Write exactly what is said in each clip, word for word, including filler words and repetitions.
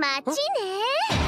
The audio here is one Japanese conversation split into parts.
待ちね。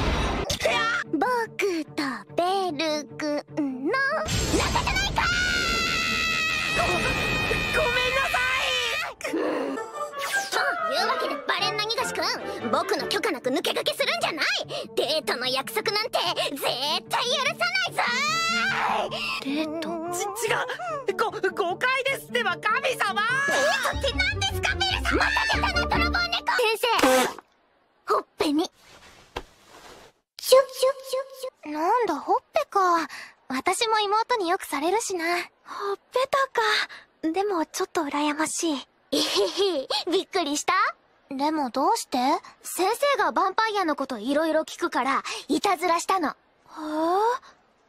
僕とベル君の仲じゃないか。ご、ごめんなさい。というわけでバレンなにがし君、僕の許可なく抜け駆けするんじゃない。デートの約束なんて絶対許さないぞ。 デート？ ち、違う、ご、誤解ですってば神様。 デートって何ですかベルさん。また出たな泥棒猫。先生、ほっぺにシュッシュッシュッシュッ。なんだほっぺか。私も妹によくされるしな。ほっぺたか。でもちょっと羨ましい。えへへ、びっくりした？でもどうして？先生がヴァンパイアのこといろいろ聞くからいたずらしたの。はあ。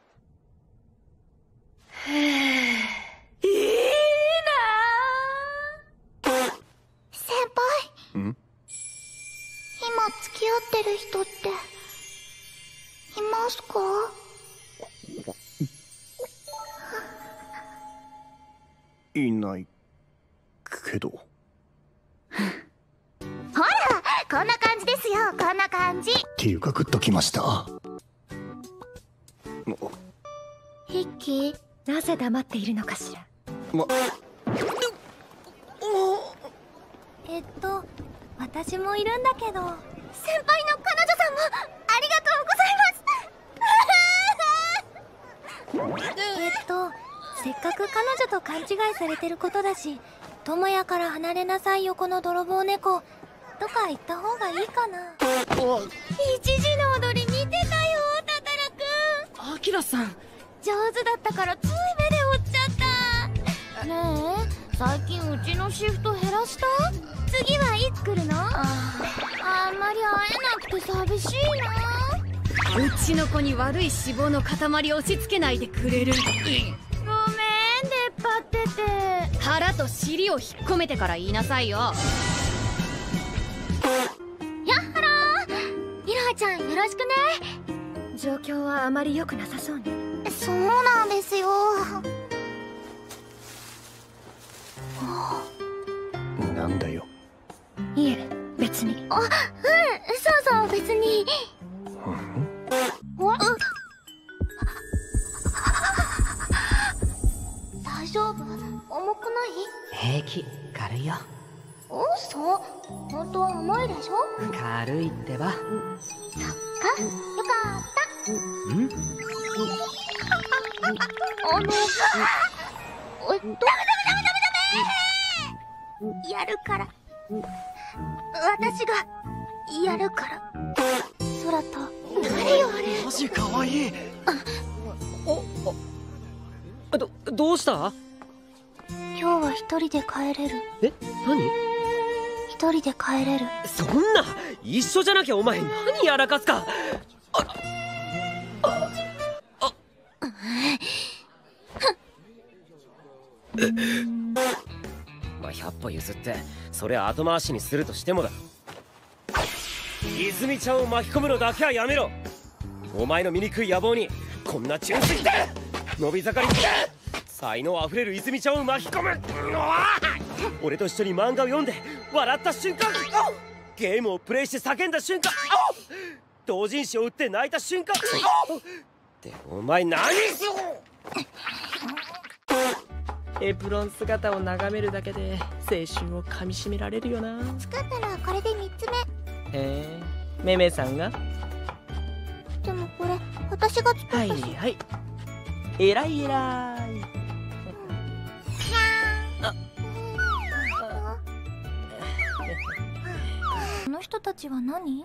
へえ。いいなぁ。先輩。ん？今付き合ってる人っていますか？ いないけど。 ほら、こんな感じですよ。こんな感じ。 っていうかグッときました。 ヒッキー、 なぜ黙っているのかしら。 ま、 えっと私もいるんだけど。先輩の彼女さんもありがとうございます。えっとせっかく彼女と勘違いされてることだし、智也から離れなさいよこの泥棒猫とか言った方がいいかな。一時の踊り見てたよタタラくん。 アキラさん、 上手だったからつい目で追っちゃった。ねえ、最近うちのシフト減らした？次はいつ来るの？ああんまり会えなくて寂しいな。 うちの子に悪い脂肪の塊押し付けないでくれる？ ごめん、出っ張ってて。 腹と尻を引っ込めてから言いなさいよ。 やっはろー、いろはちゃんよろしくね。 状況はあまり良くなさそうね。 そうなんですよ。 なんだよ。 いえ、別に。 あ、うん、そうそう別に。あ、大丈夫？重くない？ 平気、軽いよ。 嘘？本当は重いでしょ？ 軽いってば。 そっか、よかった。 ん？ あの、おっと、ダメダメダメダメダメ。やるから。私がやるから。空と。誰よあれ。 マジ可愛い。お、あ、ど、どうした？ 今日は一人で帰れる。 え、何？ 一人で帰れる。 そんな、一緒じゃなきゃお前何やらかすか。あ、あ、あ、まあ、ひゃっぽ譲ってそれ後回しにするとしてもだ。泉ちゃんを巻き込むのだけはやめろ。お前の醜い野望にこんな純粋で伸び盛りで才能あふれる泉ちゃんを巻き込む。俺と一緒に漫画を読んで笑った瞬間、ゲームをプレイして叫んだ瞬間、同人誌を打って泣いた瞬間ってお前何する。エプロン姿を眺めるだけで青春をかみしめられるよな。 作ったらこれでみっつめ。 へえ、めめさんが。 でもこれ私が作ったし。 はいはい、えらいえらい。 この人たちは何？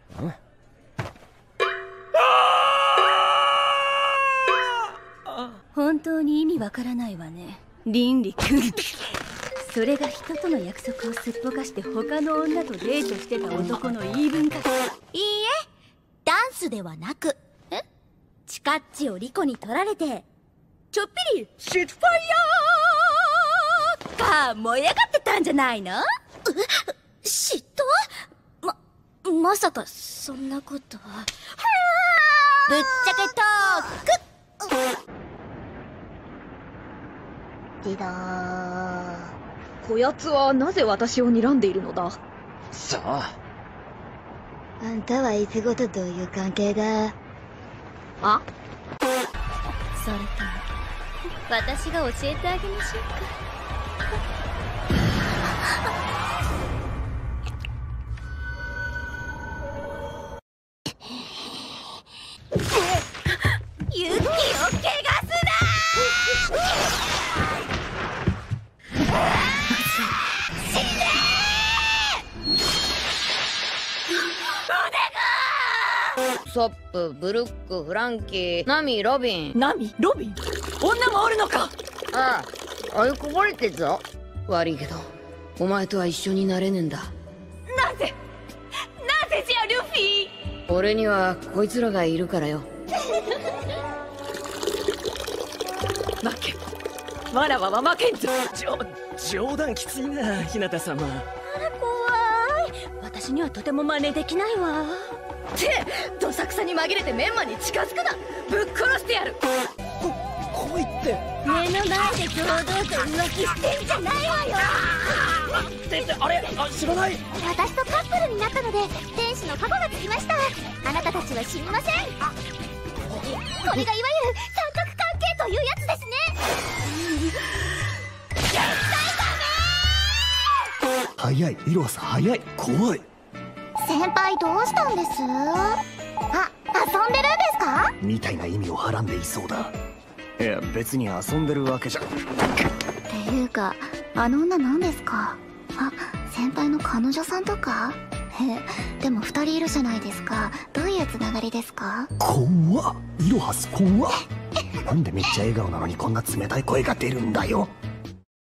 本当に意味わからないわね、倫理君。それが人との約束をすっぽかして他の女とデートしてた男の言い分か。 いいえ、ダンスではなく。え？チカッチをリコに取られてちょっぴりシットファイヤーが燃え上がってたんじゃないの？嫉妬？ま、まさかそんなこと。ぶっちゃけトーク。ディダー。 こやつはなぜ私を睨んでいるのだ。 さあ、 あんたはいつごとどういう関係だ？あ？ それとも私が教えてあげましょうか。ユキを怪我すなソップ、ブルック、フランキー、ナミ、ロビン。 ナミ、ロビン、女もおるのか。 ああ、あいこぼれてっぞ。悪いけどお前とは一緒になれねえんだ。 なぜなぜじゃルフィ。 俺にはこいつらがいるからよ。 負けわらわは負けんぞ。 じょ冗談きついな、日向様。 あら怖い。私にはとても真似できないわ。ってどさくさに紛れてメンマに近づくな。ぶっ殺してやる。 こ来いって。 目の前で堂々と浮気してんじゃないわよ。 ってってあれあ知らない。 私とカップルになったので天使の加護がつきました。あなたたちは死にません。これがいわゆる三角関係というやつですね。 早い、イロハさん早い。怖い。 先輩どうしたんです？あ、遊んでるんですか？ みたいな意味をはらんでいそうだ。いや別に遊んでるわけじゃ。 っていうかあの女何ですか？あ、先輩の彼女さんとか？え、でも二人いるじゃないですか。どういうつながりですか？ 怖っ、イロハス怖っ。なんでめっちゃ笑顔なのにこんな冷たい声が出るんだよ。